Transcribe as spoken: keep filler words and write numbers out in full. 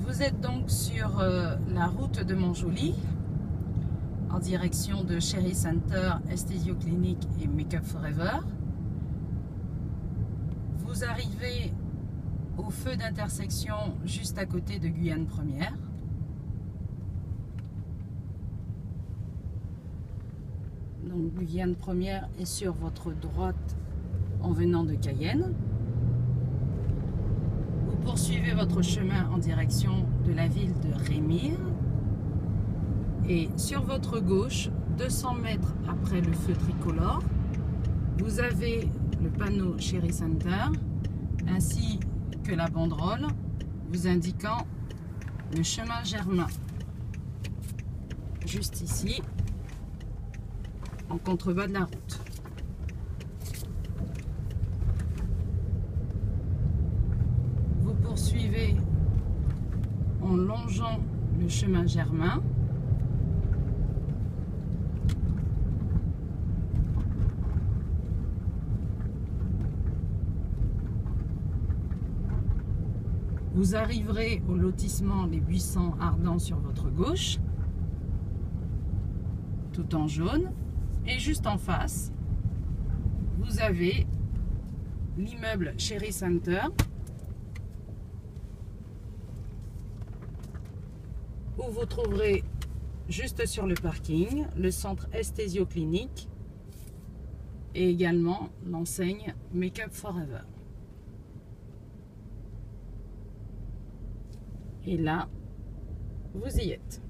Vous êtes donc sur euh, la route de Montjoly en direction de Cherry Center, Esthésio Clinic et Make-up Forever. Vous arrivez au feu d'intersection juste à côté de Guyane Première. Donc Guyane Première est sur votre droite en venant de Cayenne. Vous poursuivez votre chemin en direction de la ville de Rémire. Et sur votre gauche, deux cents mètres après le feu tricolore, vous avez le panneau Cherry Center ainsi que la banderole vous indiquant le chemin Germain. Juste ici, en contrebas de la route. Vous poursuivez en longeant le chemin Germain. Vous arriverez au lotissement Les Buissons Ardents sur votre gauche, tout en jaune. Et juste en face, vous avez l'immeuble Cherry Center, où vous trouverez juste sur le parking le centre Esthésio Clinic et également l'enseigne Make-up Forever. Et là, vous y êtes.